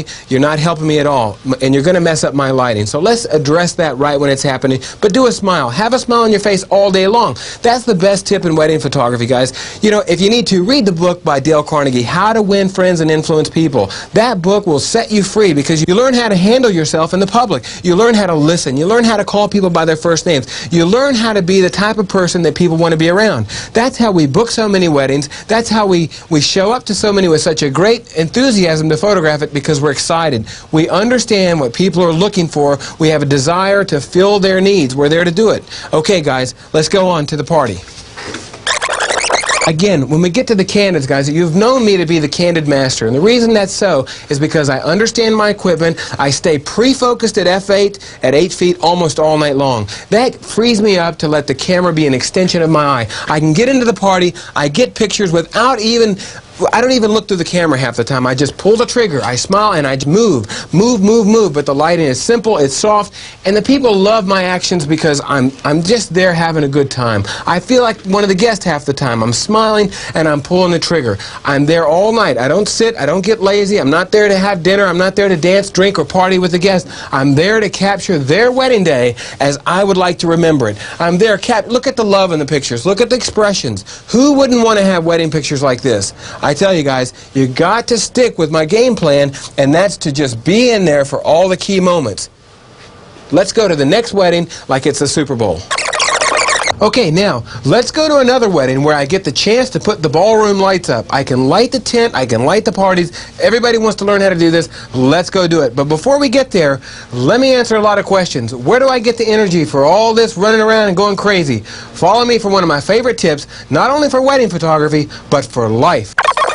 you're not helping me at all, and you're going to mess up my lighting. So let's address that right when it's happening, but do a smile. Have a smile on your face all day long. That's the best tip in wedding photography, guys. You know, if you need to, read the book by Dale Carnegie, How to Win Friends and Influence People. That book will set you free because you learn how to handle yourself in the public. You learn how to listen. You learn how to call people by their first names. You learn how to be the type of person that people want to be around. That's how we book so many weddings. That's how we show up to so many with such a great enthusiasm to photograph it, because we're excited. We understand what people are looking for. We have a desire to fill their needs. We're there to do it. Okay, guys, let's go on to the party. Again, when we get to the candids, guys, you've known me to be the candid master. And the reason that's so is because I understand my equipment. I stay pre-focused at f8 at 8 feet almost all night long. That frees me up to let the camera be an extension of my eye. I can get into the party. I get pictures without even... I don't even look through the camera half the time. I just pull the trigger, I smile, and I move. But the lighting is simple, it's soft, and the people love my actions because I'm just there having a good time. I feel like one of the guests half the time. I'm smiling and I'm pulling the trigger. I'm there all night. I don't sit, I don't get lazy. I'm not there to have dinner. I'm not there to dance, drink, or party with the guests. I'm there to capture their wedding day as I would like to remember it. I'm there, look at the love in the pictures. Look at the expressions. Who wouldn't want to have wedding pictures like this? I tell you guys, you got to stick with my game plan, and that's to just be in there for all the key moments. Let's go to the next wedding like it's the Super Bowl. Okay, now, let's go to another wedding where I get the chance to put the ballroom lights up. I can light the tent, I can light the parties. Everybody wants to learn how to do this. Let's go do it. But before we get there, let me answer a lot of questions. Where do I get the energy for all this running around and going crazy? Follow me for one of my favorite tips, not only for wedding photography, but for life.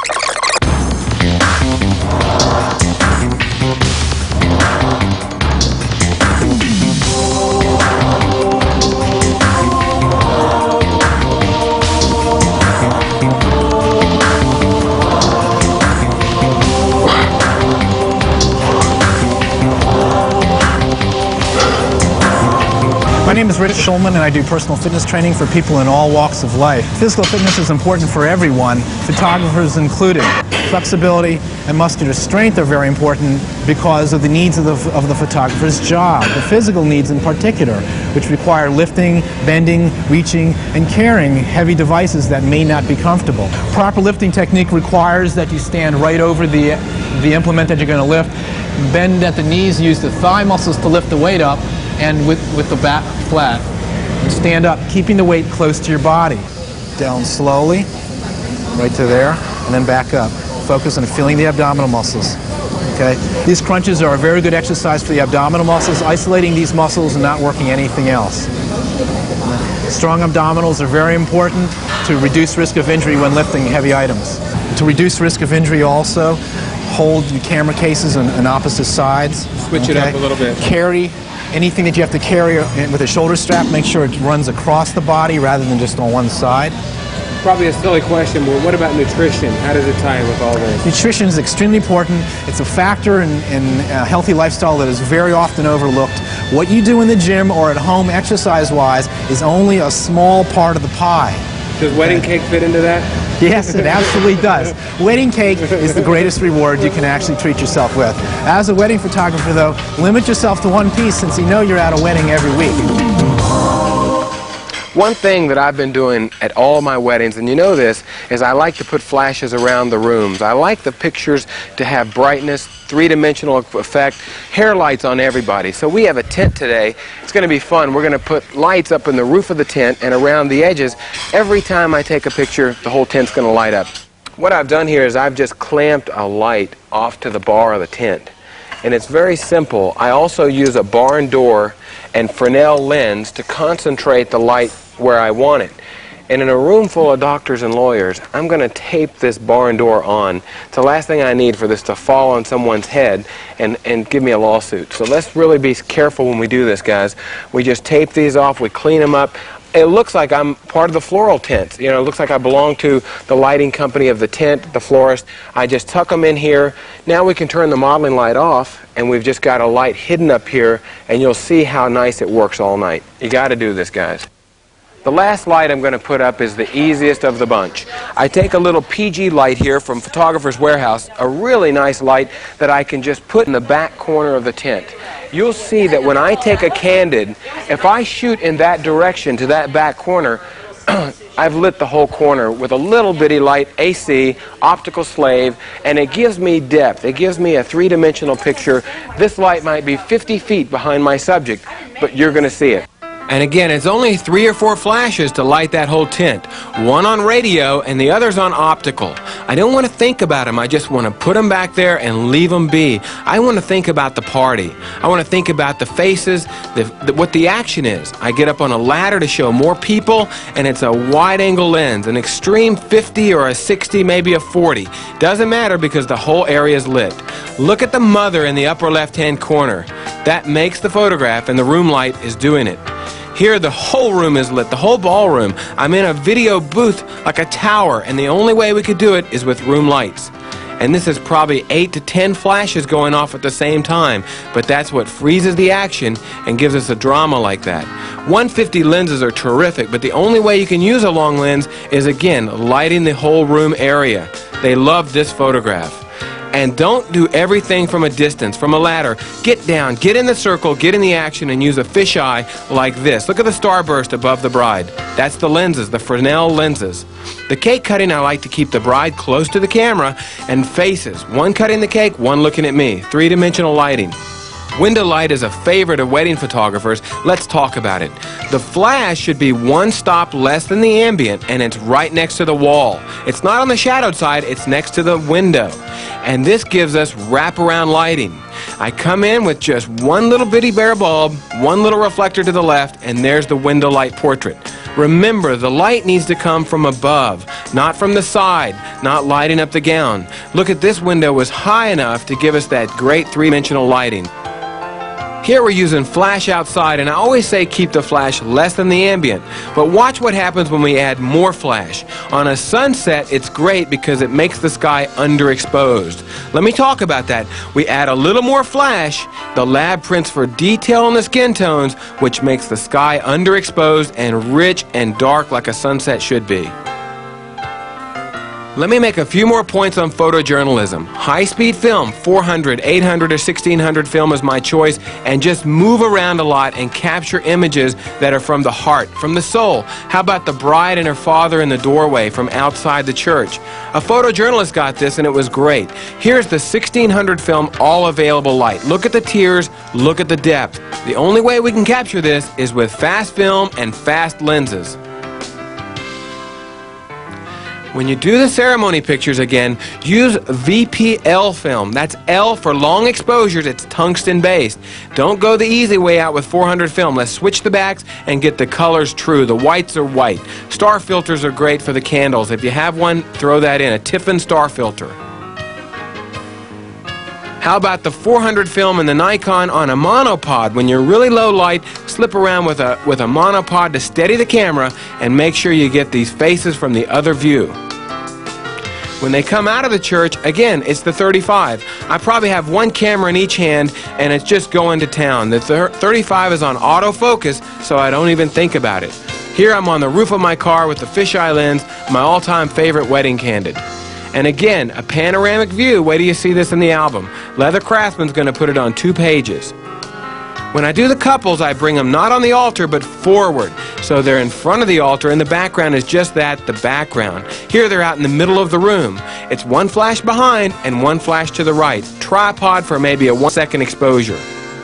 My name is Rich Schulman, and I do personal fitness training for people in all walks of life. Physical fitness is important for everyone, photographers included. Flexibility and muscular strength are very important because of the needs of the photographer's job, the physical needs in particular, which require lifting, bending, reaching, and carrying heavy devices that may not be comfortable. Proper lifting technique requires that you stand right over the implement that you're going to lift, bend at the knees, use the thigh muscles to lift the weight up, and with the back flat. And stand up, keeping the weight close to your body. Down slowly, right to there, and then back up. Focus on feeling the abdominal muscles. Okay? These crunches are a very good exercise for the abdominal muscles, isolating these muscles and not working anything else. Strong abdominals are very important to reduce risk of injury when lifting heavy items. To reduce risk of injury also, hold the camera cases on opposite sides. Switch it up a little bit. Carry anything that you have to carry with a shoulder strap, make sure it runs across the body rather than just on one side. Probably a silly question, but what about nutrition? How does it tie in with all this? Nutrition is extremely important. It's a factor in a healthy lifestyle that is very often overlooked. What you do in the gym or at home exercise-wise is only a small part of the pie. Does wedding cake fit into that? Yes, it absolutely does. Wedding cake is the greatest reward you can actually treat yourself with. As a wedding photographer, though, limit yourself to one piece since you know you're at a wedding every week. One thing that I've been doing at all my weddings, and you know this, is I like to put flashes around the rooms. I like the pictures to have brightness, three-dimensional effect, hair lights on everybody. So we have a tent today. It's going to be fun. We're going to put lights up in the roof of the tent and around the edges. Every time I take a picture, the whole tent's going to light up. What I've done here is I've just clamped a light off to the bar of the tent. And it's very simple. I also use a barn door and Fresnel lens to concentrate the light where I want it. And in a room full of doctors and lawyers, I'm going to tape this barn door on. It's the last thing I need for this to fall on someone's head and give me a lawsuit. So let's really be careful when we do this, guys. We just tape these off, we clean them up. It looks like I'm part of the floral tent. You know, it looks like I belong to the lighting company of the tent, the florist. I just tuck them in here. Now we can turn the modeling light off, and we've just got a light hidden up here, and you'll see how nice it works all night. You got to do this, guys. The last light I'm going to put up is the easiest of the bunch. I take a little PG light here from Photographer's Warehouse, a really nice light that I can just put in the back corner of the tent. You'll see that when I take a candid, if I shoot in that direction to that back corner, I've lit the whole corner with a little bitty light, AC, optical slave, and it gives me depth. It gives me a three-dimensional picture. This light might be 50 feet behind my subject, but you're going to see it. And again, it's only 3 or 4 flashes to light that whole tent. One on radio and the other's on optical. I don't want to think about them. I just want to put them back there and leave them be. I want to think about the party. I want to think about the faces, what the action is. I get up on a ladder to show more people, and it's a wide-angle lens, an extreme 50 or a 60, maybe a 40. Doesn't matter because the whole area is lit. Look at the mother in the upper left-hand corner. That makes the photograph, and the room light is doing it. Here, the whole room is lit, the whole ballroom. I'm in a video booth like a tower, and the only way we could do it is with room lights. And this is probably 8 to 10 flashes going off at the same time, but that's what freezes the action and gives us a drama like that. 150 lenses are terrific, but the only way you can use a long lens is, again, lighting the whole room area. They love this photograph. And don't do everything from a distance, from a ladder. Get down, get in the circle, get in the action, and use a fisheye like this. Look at the starburst above the bride. That's the lenses, the Fresnel lenses. The cake cutting, I like to keep the bride close to the camera and faces. One cutting the cake, one looking at me. Three-dimensional lighting. Window light is a favorite of wedding photographers. Let's talk about it. The flash should be one stop less than the ambient, and it's right next to the wall. It's not on the shadowed side, it's next to the window. And this gives us wraparound lighting. I come in with just one little bitty bare bulb, one little reflector to the left, and there's the window light portrait. Remember, the light needs to come from above, not from the side, not lighting up the gown. Look at this window was high enough to give us that great three-dimensional lighting. Here we're using flash outside, and I always say keep the flash less than the ambient. But watch what happens when we add more flash. On a sunset, it's great because it makes the sky underexposed. Let me talk about that. We add a little more flash. The lab prints for detail on the skin tones, which makes the sky underexposed and rich and dark like a sunset should be. Let me make a few more points on photojournalism. High-speed film, 400, 800, or 1600 film is my choice, and just move around a lot and capture images that are from the heart, from the soul. How about the bride and her father in the doorway from outside the church? A photojournalist got this, and it was great. Here's the 1600 film all-available light. Look at the tears, look at the depth. The only way we can capture this is with fast film and fast lenses. When you do the ceremony pictures again, use VPL film. That's L for long exposures. It's tungsten based. Don't go the easy way out with 400 film. Let's switch the backs and get the colors true. The whites are white. Star filters are great for the candles. If you have one, throw that in. A Tiffin star filter. How about the 400 film and the Nikon on a monopod? When you're really low light, slip around with a monopod to steady the camera and make sure you get these faces from the other view. When they come out of the church, again, it's the 35. I probably have one camera in each hand and it's just going to town. The 35 is on autofocus, so I don't even think about it. Here I'm on the roof of my car with the fisheye lens, my all-time favorite wedding candid. And again, a panoramic view. Wait till you see this in the album. Leather Craftsman's going to put it on 2 pages. When I do the couples, I bring them not on the altar, but forward. So they're in front of the altar, and the background is just that, the background. Here they're out in the middle of the room. It's one flash behind and one flash to the right. Tripod for maybe a 1-second exposure.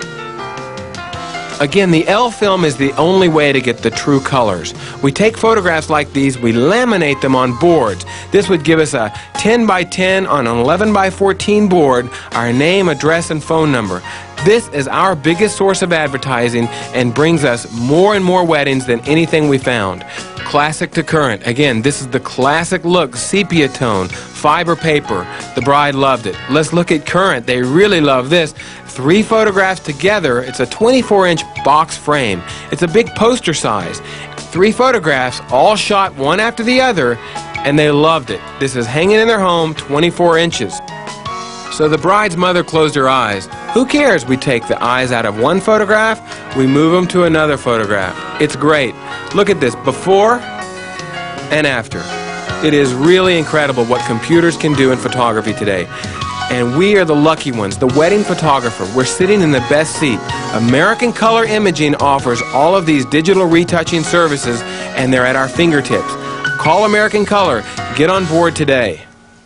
Again, the L film is the only way to get the true colors. We take photographs like these, we laminate them on boards. This would give us a 10 by 10 on an 11 by 14 board, our name, address, and phone number. This is our biggest source of advertising and brings us more and more weddings than anything we found. Classic to current. Again, this is the classic look, sepia tone, fiber paper. The bride loved it. Let's look at current. They really love this. 3 photographs together. It's a 24-inch box frame. It's a big poster size. 3 photographs, all shot one after the other, and they loved it. This is hanging in their home, 24 inches. So the bride's mother closed her eyes. Who cares? We take the eyes out of one photograph, we move them to another photograph. It's great. Look at this, before and after. It is really incredible what computers can do in photography today. And we are the lucky ones, the wedding photographer. We're sitting in the best seat. American Color Imaging offers all of these digital retouching services, and they're at our fingertips. Call American Color. Get on board today.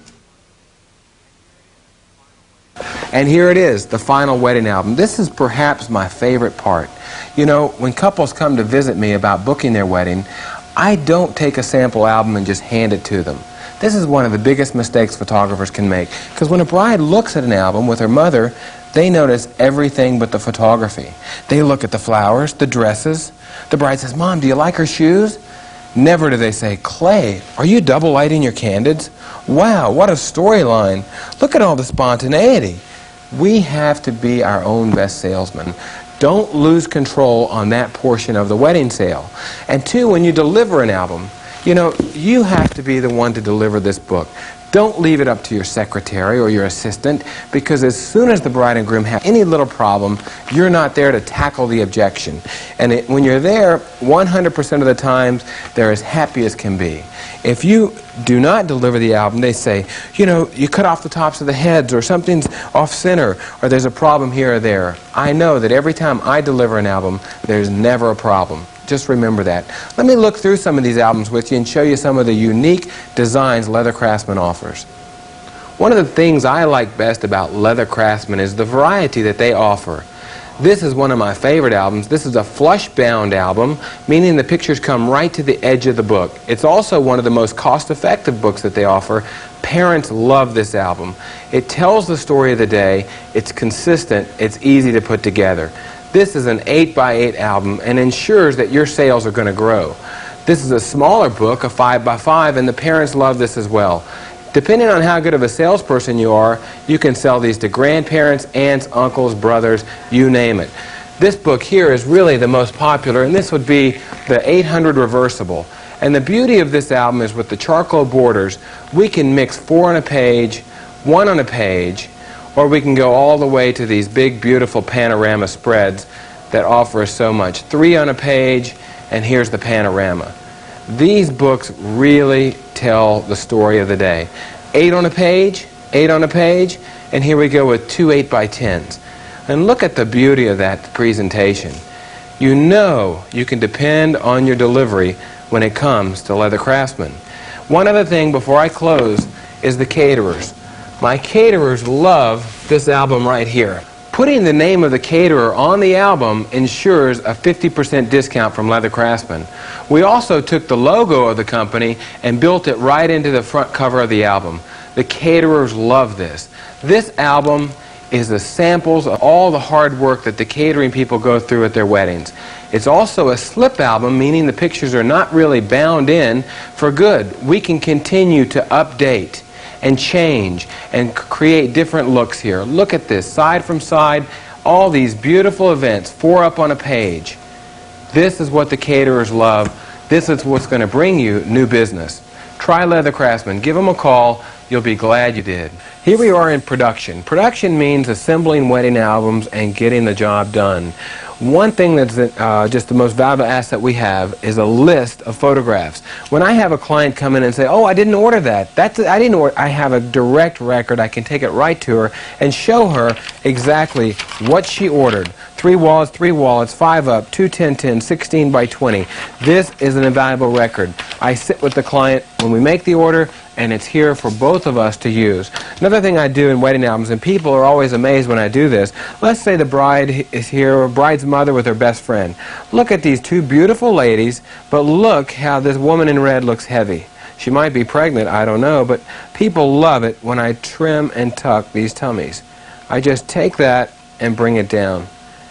And here it is, the final wedding album. This is perhaps my favorite part. You know, when couples come to visit me about booking their wedding, I don't take a sample album and just hand it to them. This is one of the biggest mistakes photographers can make, because when a bride looks at an album with her mother, they notice everything but the photography. They look at the flowers, the dresses. The bride says, "Mom, do you like her shoes?" Never do they say, "Clay, are you double lighting your candids? Wow, what a storyline. Look at all the spontaneity." We have to be our own best salesman. Don't lose control on that portion of the wedding sale. And two, when you deliver an album, you know, you have to be the one to deliver this book. Don't leave it up to your secretary or your assistant, because as soon as the bride and groom have any little problem, you're not there to tackle the objection. And when you're there, 100% of the times, they're as happy as can be. If you do not deliver the album, they say, you know, you cut off the tops of the heads, or something's off center, or there's a problem here or there. I know that every time I deliver an album, there's never a problem. Just remember that. Let me look through some of these albums with you and show you some of the unique designs Leather Craftsman offers. One of the things I like best about Leather Craftsman is the variety that they offer. This is one of my favorite albums. This is a flush-bound album, meaning the pictures come right to the edge of the book. It's also one of the most cost-effective books that they offer. Parents love this album. It tells the story of the day. It's consistent. It's easy to put together. This is an 8x8 album and ensures that your sales are going to grow. This is a smaller book, a 5x5, and the parents love this as well. Depending on how good of a salesperson you are, you can sell these to grandparents, aunts, uncles, brothers, you name it. This book here is really the most popular, and this would be the 800 reversible. And the beauty of this album is with the charcoal borders, we can mix 4 on a page, 1 on a page, or we can go all the way to these big, beautiful panorama spreads that offer us so much. 3 on a page, and here's the panorama. These books really tell the story of the day. 8 on a page, 8 on a page, and here we go with 2 8x10s. And look at the beauty of that presentation. You know you can depend on your delivery when it comes to Leather Craftsman. One other thing before I close is the caterers. My caterers love this album right here. Putting the name of the caterer on the album ensures a 50% discount from Leather Craftsman. We also took the logo of the company and built it right into the front cover of the album. The caterers love this. This album is the samples of all the hard work that the catering people go through at their weddings. It's also a slip album, meaning the pictures are not really bound in for good. We can continue to update and change and create different looks here. Look at this, side from side, all these beautiful events, 4 up on a page. This is what the caterers love. This is what's going to bring you new business. Try Leather Craftsman. Give them a call. You'll be glad you did. Here we are in production. Production means assembling wedding albums and getting the job done. One thing that's just the most valuable asset we have is a list of photographs. When I have a client come in and say, "Oh, I didn't order that," I didn't order. I have a direct record. I can take it right to her and show her exactly what she ordered. 3 wallets, 3 wallets, 5 up, 2 10-10, 16x20. This is an invaluable record. I sit with the client when we make the order, and it's here for both of us to use. Another thing I do in wedding albums, and people are always amazed when I do this, let's say the bride is here, or bride's mother with her best friend. Look at these 2 beautiful ladies, but look how this woman in red looks heavy. She might be pregnant, I don't know, but people love it when I trim and tuck these tummies. I just take that and bring it down.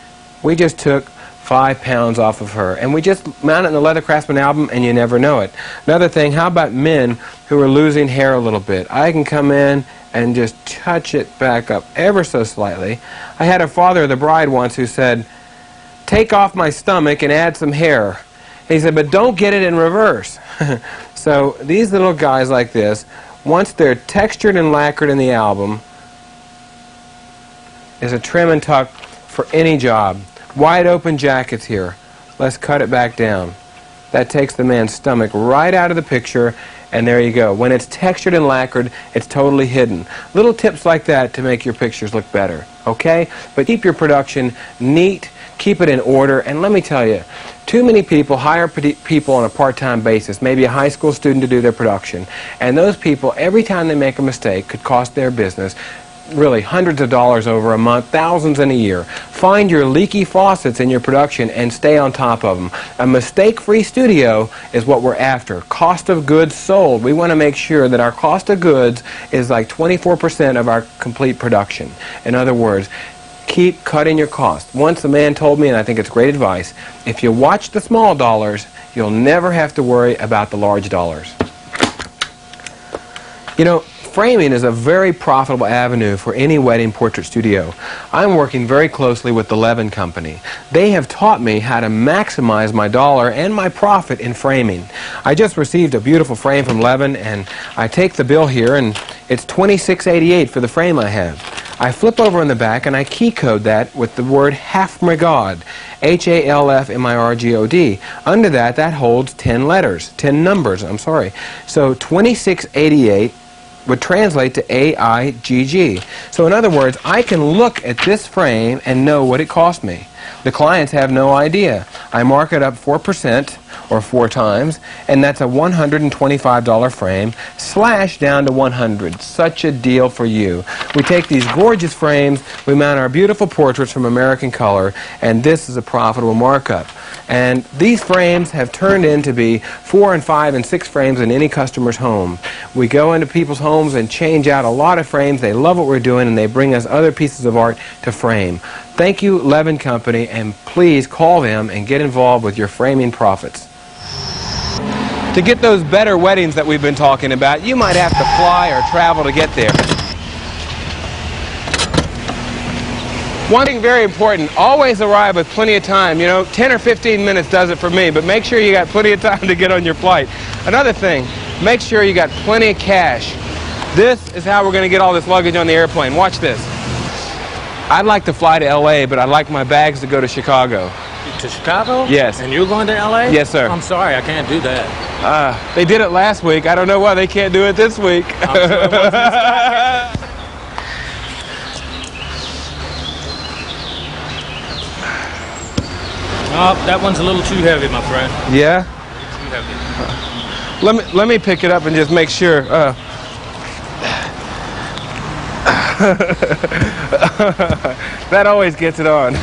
We just took 5 pounds off of her, and we just mount it in the Leather Craftsman album, and you never know it. Another thing, how about men who are losing hair a little bit? I can come in and just touch it back up ever so slightly. I had a father of the bride once who said, "Take off my stomach and add some hair." And he said, "But don't get it in reverse." So these little guys like this, once they're textured and lacquered in the album, is a trim and tuck for any job. Wide open jackets here. Let's cut it back down. That takes the man's stomach right out of the picture, and there you go. When it's textured and lacquered, it's totally hidden. Little tips like that to make your pictures look better, okay? But keep your production neat, keep it in order, and let me tell you, too many people hire people on a part-time basis, maybe a high school student to do their production, and those people, every time they make a mistake, could cost their business really hundreds of dollars over a month, thousands in a year. Find your leaky faucets in your production and stay on top of them. A mistake-free studio is what we're after. Cost of goods sold. We want to make sure that our cost of goods is like 24% of our complete production. In other words, keep cutting your costs. Once a man told me, and I think it's great advice, if you watch the small dollars, you'll never have to worry about the large dollars. You know, framing is a very profitable avenue for any wedding portrait studio. I'm working very closely with the Levin Company. They have taught me how to maximize my dollar and my profit in framing. I just received a beautiful frame from Levin, and I take the bill here, and it's $26.88 for the frame I have. I flip over in the back and I key code that with the word Halfmirgod, H-A-L-F-M-I-R-G-O-D. Under that, that holds 10 letters, 10 numbers, I'm sorry. So 2688 would translate to A-I-G-G. So in other words, I can look at this frame and know what it cost me. The clients have no idea. I mark it up 4% or 4 times, and that's a $125 frame, slashed down to $100. Such a deal for you. We take these gorgeous frames, we mount our beautiful portraits from American Color, and this is a profitable markup. And these frames have turned into be 4 and 5 and 6 frames in any customer's home. We go into people's homes and change out a lot of frames. They love what we're doing, and they bring us other pieces of art to frame. Thank you, Levin Company, and please call them and get involved with your framing profits. To get those better weddings that we've been talking about, you might have to fly or travel to get there. One thing very important, always arrive with plenty of time. You know, 10 or 15 minutes does it for me, but make sure you got plenty of time to get on your flight. Another thing, make sure you got plenty of cash. This is how we're going to get all this luggage on the airplane. Watch this. I'd like to fly to L.A., but I'd like my bags to go to Chicago. To Chicago? Yes. And you're going to L.A.? Yes, sir. I'm sorry, I can't do that. They did it last week. I don't know why they can't do it this week. I'm sure it wasn't Oh, that one's a little too heavy, my friend. Yeah? Too heavy. Let me pick it up and just make sure. That always gets it on.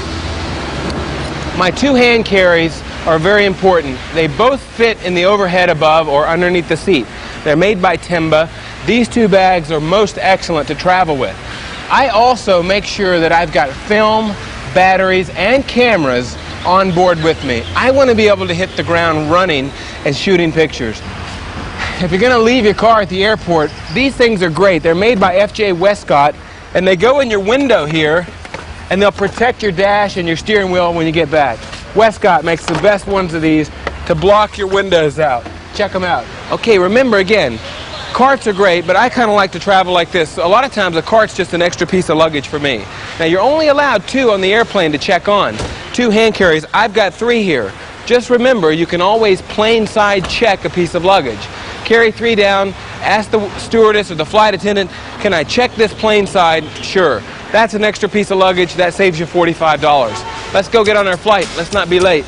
My 2 hand carries are very important. They both fit in the overhead above or underneath the seat. They're made by Timba. These 2 bags are most excellent to travel with. I also make sure that I've got film, batteries, and cameras on board with me. I want to be able to hit the ground running and shooting pictures. If you're going to leave your car at the airport, these things are great. They're made by F.J. Westcott, and they go in your window here, and they'll protect your dash and your steering wheel when you get back. Westcott makes the best ones of these to block your windows out. Check them out. Okay, remember again, carts are great, but I kind of like to travel like this. A lot of times a cart's just an extra piece of luggage for me. Now you're only allowed 2 on the airplane to check on. 2 hand carries. I've got 3 here. Just remember, you can always plain side check a piece of luggage. Carry 3 down, ask the stewardess or the flight attendant, can I check this plain side? Sure. That's an extra piece of luggage. That saves you $45. Let's go get on our flight. Let's not be late.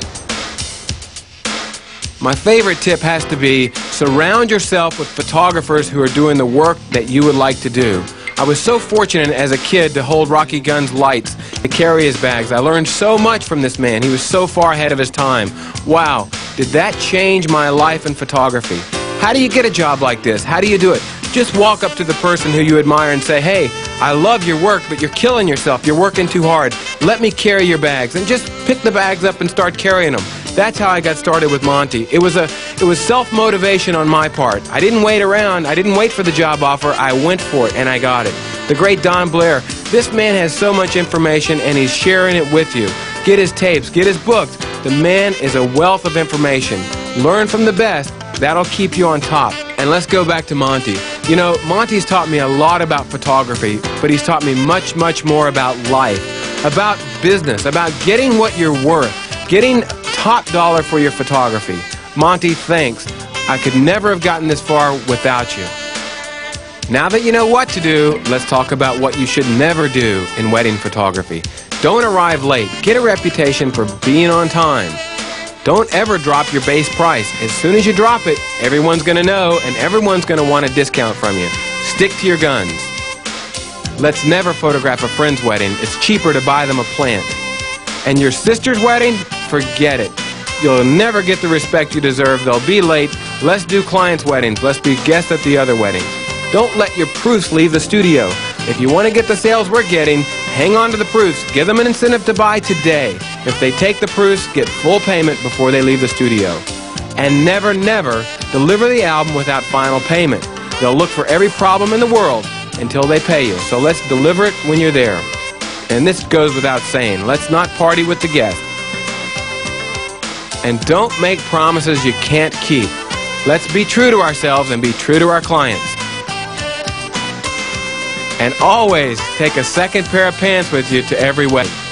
My favorite tip has to be surround yourself with photographers who are doing the work that you would like to do. I was so fortunate as a kid to hold Rocky Gunn's lights, to carry his bags. I learned so much from this man. He was so far ahead of his time. Wow, did that change my life in photography? How do you get a job like this? How do you do it? Just walk up to the person who you admire and say, hey, I love your work, but you're killing yourself. You're working too hard. Let me carry your bags. And just pick the bags up and start carrying them. That's how I got started with Monty. It was self-motivation on my part. I didn't wait around. I didn't wait for the job offer. I went for it, and I got it. The great Don Blair. This man has so much information, and he's sharing it with you. Get his tapes. Get his books. The man is a wealth of information. Learn from the best. That'll keep you on top. And let's go back to Monty. You know, Monty's taught me a lot about photography, but he's taught me much, much more about life, about business, about getting what you're worth, getting top dollar for your photography. Monty, thanks. I could never have gotten this far without you. Now that you know what to do, let's talk about what you should never do in wedding photography. Don't arrive late. Get a reputation for being on time. Don't ever drop your base price. As soon as you drop it, everyone's going to know and everyone's going to want a discount from you. Stick to your guns. Let's never photograph a friend's wedding. It's cheaper to buy them a plant. And your sister's wedding? Forget it. You'll never get the respect you deserve. They'll be late. Let's do clients' weddings. Let's be guests at the other weddings. Don't let your proofs leave the studio. If you want to get the sales we're getting, hang on to the proofs. Give them an incentive to buy today. If they take the proofs, get full payment before they leave the studio. And never, never deliver the album without final payment. They'll look for every problem in the world until they pay you. So let's deliver it when you're there. And this goes without saying. Let's not party with the guests. And don't make promises you can't keep. Let's be true to ourselves and be true to our clients. And always take a second pair of pants with you to every wedding.